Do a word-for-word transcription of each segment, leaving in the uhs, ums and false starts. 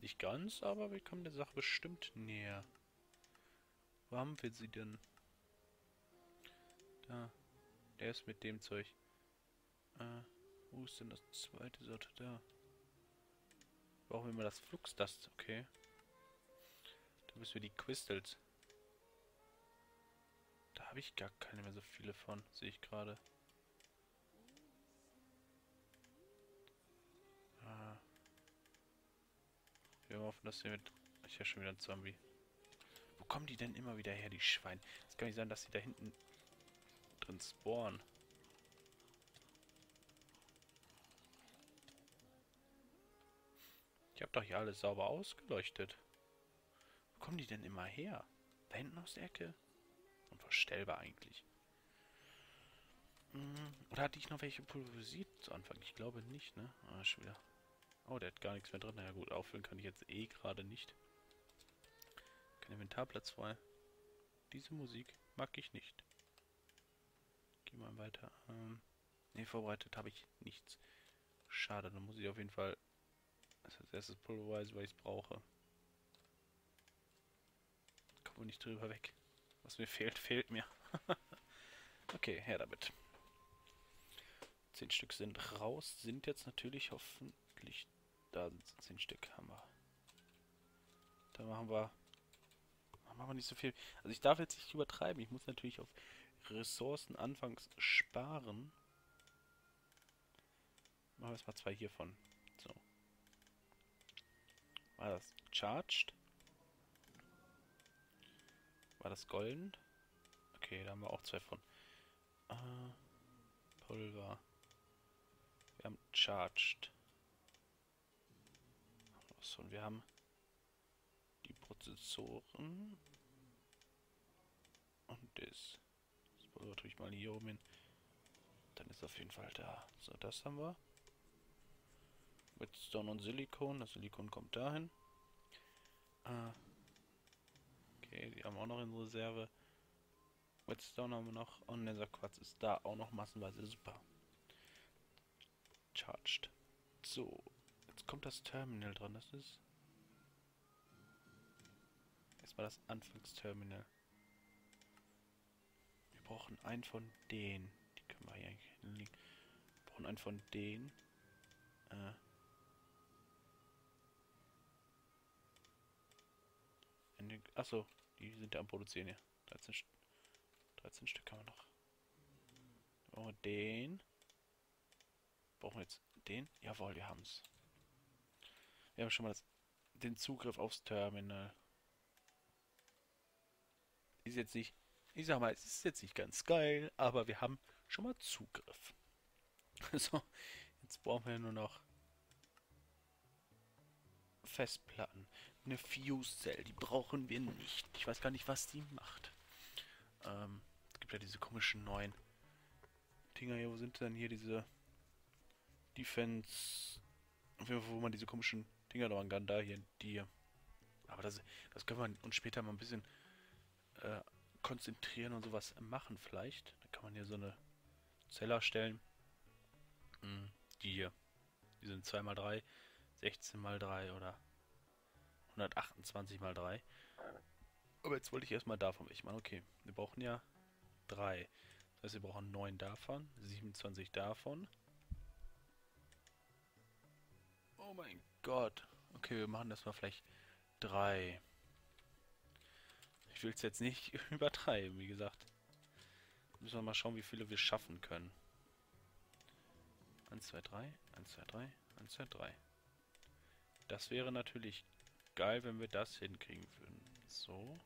Nicht ganz, aber wir kommen der Sache bestimmt näher. Wo haben wir sie denn? Da. Der ist mit dem Zeug. Äh, wo ist denn das zweite Sorte da? Brauchen wir mal das Fluxdust, okay. Da müssen wir die Crystals. Da habe ich gar keine mehr so viele von, sehe ich gerade. Ah. Wir hoffen, dass wir mit... Ich habe schon wieder einen Zombie. Wo kommen die denn immer wieder her, die Schweine? Es kann nicht sein, dass sie da hinten drin spawnen. Ich habe doch hier alles sauber ausgeleuchtet. Wo kommen die denn immer her? Da hinten aus der Ecke? Unvorstellbar eigentlich. Hm, oder hatte ich noch welche pulverisiert zu Anfang? Ich glaube nicht, ne? Ah, schon wieder. Oh, der hat gar nichts mehr drin. Na ja gut, auffüllen kann ich jetzt eh gerade nicht. Kein Inventarplatz frei. Diese Musik mag ich nicht. Geh mal weiter. Ähm, ne, vorbereitet habe ich nichts. Schade, dann muss ich auf jeden Fall das als erstes pulverisieren, weil ich es brauche. Kommen wir nicht drüber weg. Was mir fehlt, fehlt mir. Okay, her damit. Zehn Stück sind raus, sind jetzt natürlich hoffentlich... Da sind zehn Stück, haben wir. Da machen wir... Machen wir nicht so viel. Also ich darf jetzt nicht übertreiben. Ich muss natürlich auf Ressourcen anfangs sparen. Machen wir erstmal zwei hiervon. So. War das charged? War das golden? Okay, da haben wir auch zwei von. Äh, Pulver. Wir haben charged. Was und wir haben die Prozessoren. Und das. Das Pulver tue ich mal hier oben hin. Dann ist auf jeden Fall da. So, das haben wir. Redstone und Silikon. Das Silikon kommt dahin. Ah. Okay, die haben auch noch in Reserve. Redstone haben wir noch. Und Netherquarz ist da auch noch massenweise. Super. Charged. So. Jetzt kommt das Terminal dran. Das ist... Erstmal das Anfangsterminal. Wir brauchen einen von denen. Die können wir hier eigentlich hinlegen. Wir brauchen einen von denen. Äh... Achso, die sind ja am Produzieren hier. dreizehn, dreizehn Stück haben wir noch. Dann brauchen wir den. Brauchen wir jetzt den? Jawohl, wir haben es. Wir haben schon mal das, den Zugriff aufs Terminal. Ist jetzt nicht, ich sag mal, es ist jetzt nicht ganz geil, aber wir haben schon mal Zugriff. So, jetzt brauchen wir nur noch Festplatten. Eine Fuse Cell, die brauchen wir nicht. Ich weiß gar nicht, was die macht. Ähm, es gibt ja diese komischen neuen Dinger hier. Wo sind denn hier diese Defense... Wo man diese komischen Dinger dran kann. Da hier, die. Aber das, das können wir uns später mal ein bisschen äh, konzentrieren und sowas machen vielleicht. Da kann man hier so eine Zelle erstellen. Hm, die hier. Die sind zwei mal drei, sechzehn mal drei oder hundertachtundzwanzig mal drei. Aber jetzt wollte ich erstmal davon welche machen. Okay, wir brauchen ja drei. Das heißt, wir brauchen neun davon, siebenundzwanzig davon. Oh mein Gott. Okay, wir machen das mal vielleicht drei. Ich will es jetzt nicht übertreiben, wie gesagt. Müssen wir mal schauen, wie viele wir schaffen können. eins, zwei, drei, eins, zwei, drei, eins, zwei, drei. Das wäre natürlich geil, wenn wir das hinkriegen würden. So.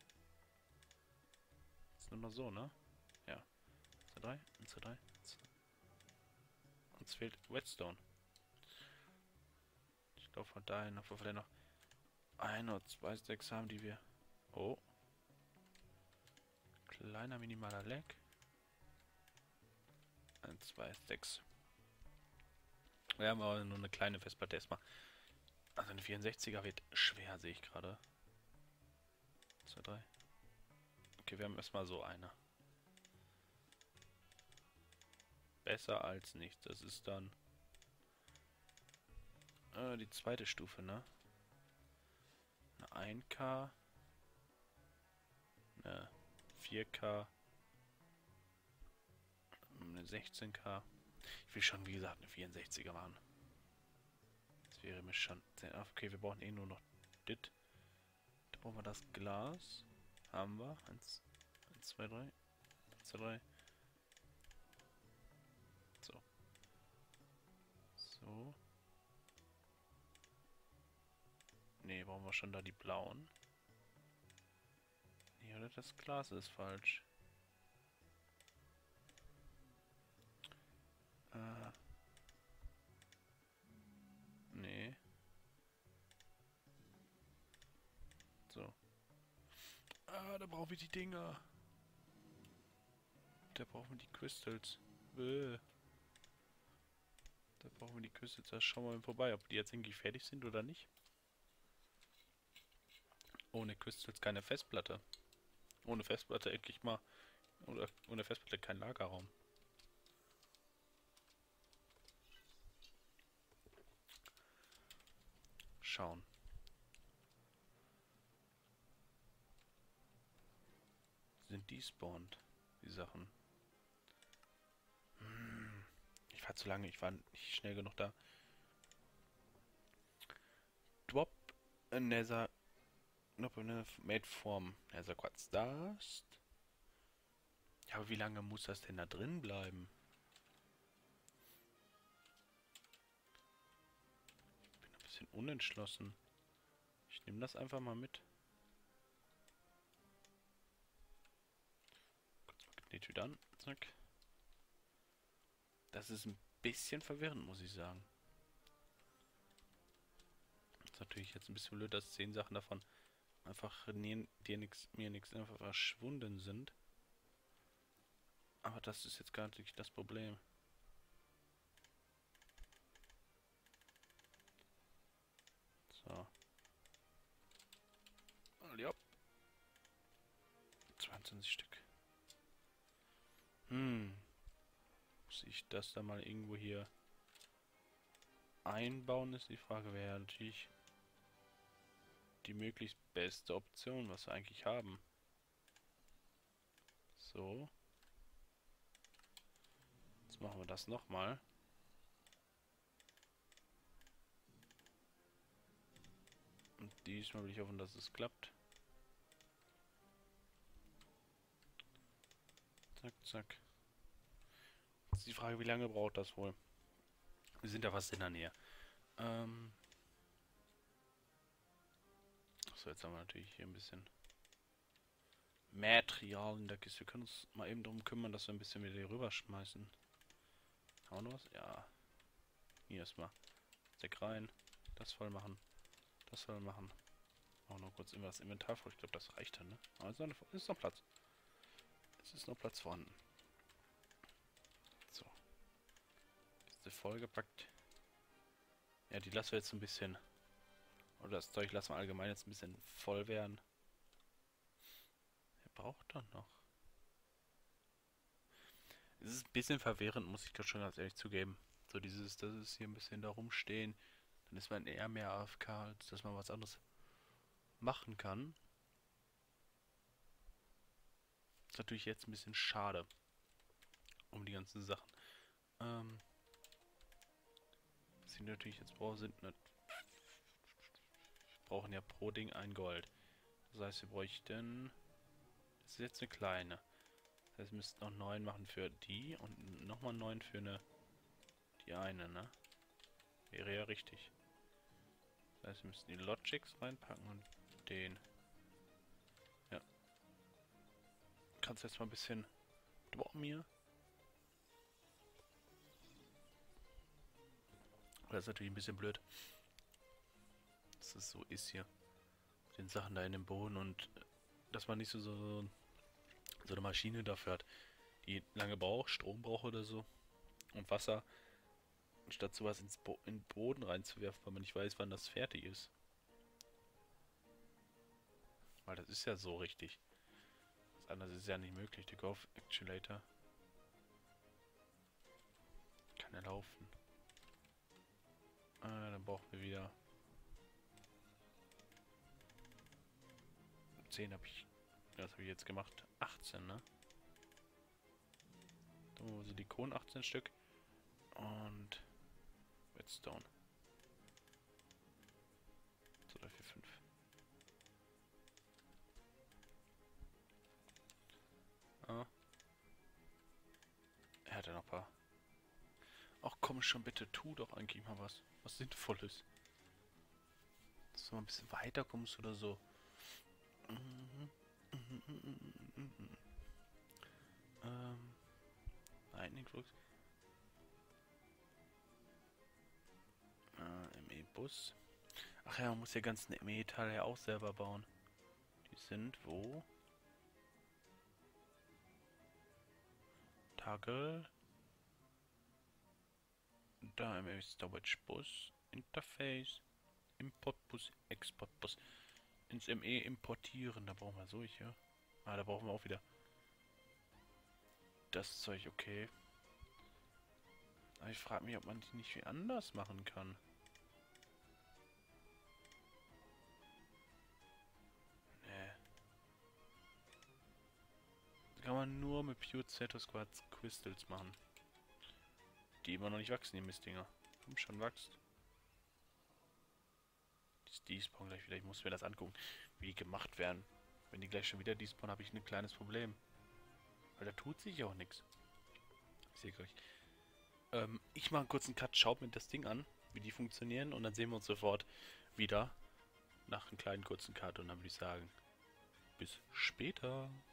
Ist nur noch so, ne? Ja. eins, zwei, drei, eins, zwei, drei. Uns fehlt Redstone. Ich glaube von dahin noch, wir noch ein oder zwei Stacks haben, die wir... Oh. Kleiner minimaler Lag. eins, zwei Stacks. Wir haben aber nur eine kleine Festplatte erstmal. Also eine vierundsechziger wird schwer, sehe ich gerade. eins, zwei, drei. Okay, wir haben erstmal so eine. Besser als nichts. Das ist dann äh, die zweite Stufe, ne? eine ein K, eine vier K, eine sechzehn K. Ich will schon, wie gesagt, eine vierundsechziger machen. Das wäre mir schon sehr... Okay, wir brauchen eh nur noch dit. Da brauchen wir das Glas. Haben wir. Eins, eins, zwei, drei. eins, zwei, drei. So. So. Ne, brauchen wir schon da die blauen. Nee, oder das Glas ist falsch. Äh. Nee. So. Ah, da brauchen wir die Dinger. Da brauchen wir die Crystals. Bäh. Da brauchen wir die Crystals. Da schauen wir mal vorbei, ob die jetzt irgendwie fertig sind oder nicht. Ohne Crystals keine Festplatte. Ohne Festplatte endlich mal. Oder ohne Festplatte kein Lagerraum. Schauen. Sind die spawned, die Sachen? Hm. Ich war zu lange, ich war nicht schnell genug da. Drop another made from Nether Quartz Dust. Ja, aber wie lange muss das denn da drin bleiben? Ich bin ein bisschen unentschlossen. Ich nehme das einfach mal mit. Kurz Magnetüt an. Zack. Das ist ein bisschen verwirrend, muss ich sagen. Das ist natürlich jetzt ein bisschen blöd, dass zehn Sachen davon einfach dir nix, mir nichts einfach verschwunden sind. Aber das ist jetzt gar nicht das Problem. So. Ja. zweiundzwanzig Stück. Hm. Muss ich das da mal irgendwo hier einbauen, ist die Frage. Wäre ja natürlich die möglichst beste Option, was wir eigentlich haben. So. Jetzt machen wir das nochmal. Und diesmal will ich hoffen, dass es klappt. Zack, zack. Jetzt ist die Frage, wie lange braucht das wohl? Wir sind ja fast in der Nähe. Ähm. Achso, jetzt haben wir natürlich hier ein bisschen Material in der Kiste. Wir können uns mal eben darum kümmern, dass wir ein bisschen wieder hier rüberschmeißen. Haben wir noch was? Ja. Hier erstmal. Deck rein. Das voll machen. Das voll machen. Auch noch kurz immer das Inventar voll. Ich glaube, das reicht dann, ne? Also ist noch Platz. Es ist noch Platz vorhanden. So. Kiste vollgepackt. Ja, die lassen wir jetzt ein bisschen. Oder das Zeug lassen wir allgemein jetzt ein bisschen voll werden. Wer braucht dann noch? Es ist ein bisschen verwirrend, muss ich schon ganz ehrlich zugeben. So dieses, das ist hier ein bisschen da rumstehen. Dann ist man eher mehr A F K, als dass man was anderes machen kann. Ist natürlich jetzt ein bisschen schade. Um die ganzen Sachen. Ähm. Was ich natürlich jetzt brauche, sind ne, wir brauchen ja pro Ding ein Gold. Das heißt, wir bräuchten. Das ist jetzt eine kleine. Das heißt, wir müssten noch neun machen für die und nochmal neun für eine. Die eine, ne? Wäre ja richtig. Das heißt, wir müssten die Logics reinpacken und den. Ja. Kannst jetzt mal ein bisschen droppen hier. Das ist natürlich ein bisschen blöd. Dass es so ist hier. Mit den Sachen da in dem Boden und dass man nicht so, so, so eine Maschine dafür hat, die lange braucht, Strom braucht oder so. Und Wasser. Statt sowas ins Bo in den Boden reinzuwerfen, weil man nicht weiß, wann das fertig ist. Weil das ist ja so richtig. Was anderes ist ja nicht möglich. Der Golf Actuator kann er laufen. Ah, dann brauchen wir wieder zehn habe ich... Ja, was habe ich jetzt gemacht? achtzehn, ne? So, Silikon achtzehn Stück. Und... Redstone. zwei, drei, vier, fünf. Ah. Er hat ja noch ein paar. Ach komm schon, bitte, tu doch eigentlich mal was. Was Sinnvolles. Dass du mal ein bisschen weiterkommst oder so. Ähm. Lightning Flux. Äh, M E-Bus. Ach ja, man muss ja ganzen M E-Teile ja auch selber bauen. Die sind wo? Toggle. Da M E Storage Bus. Interface. Importbus, Exportbus. Ins M E importieren. Da brauchen wir solche. Ah, da brauchen wir auch wieder das Zeug, okay. Aber ich frage mich, ob man die nicht wie anders machen kann. Nee. Das kann man nur mit Pure Cetus Quartz Crystals machen. Die immer noch nicht wachsen, die Mistdinger. Komm schon, wächst. Die despawn gleich wieder. Ich muss mir das angucken, wie die gemacht werden. Wenn die gleich schon wieder despawnen, habe ich ein kleines Problem. Weil da tut sich auch nichts. Ich sehe gleich. Ähm, ich mache einen kurzen Cut, schaut mir das Ding an, wie die funktionieren. Und dann sehen wir uns sofort wieder nach einem kleinen kurzen Cut. Und dann würde ich sagen, bis später.